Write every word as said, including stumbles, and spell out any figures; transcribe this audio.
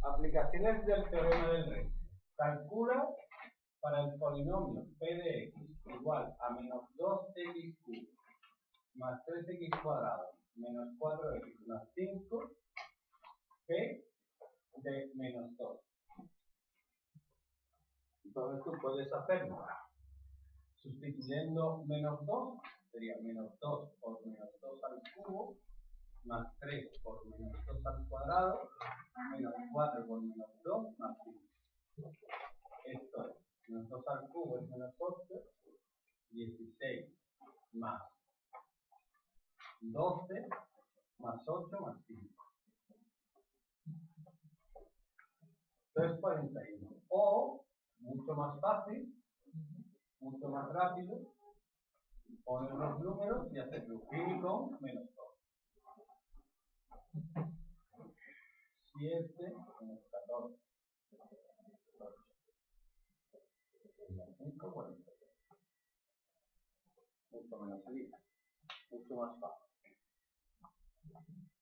Aplicaciones del teorema del rey. Calcula para el polinomio p de x igual a menos dos x cubo más tres x cuadrado menos cuatro x más cinco, p de menos dos. Entonces tú puedes hacerlo sustituyendo menos dos, sería menos dos por menos dos al cubo, más tres por menos dos al cuadrado, menos cuatro por menos dos, más cinco. Esto es, menos dos al cubo es menos ocho, dieciséis más doce, más ocho, más cinco. Esto es cuarenta y uno. O, mucho más fácil, mucho más rápido, poner los números y hacer fin con menos dos. siete menos catorce. cinco, cuarenta y dos. Mucho menos libre, mucho más fácil.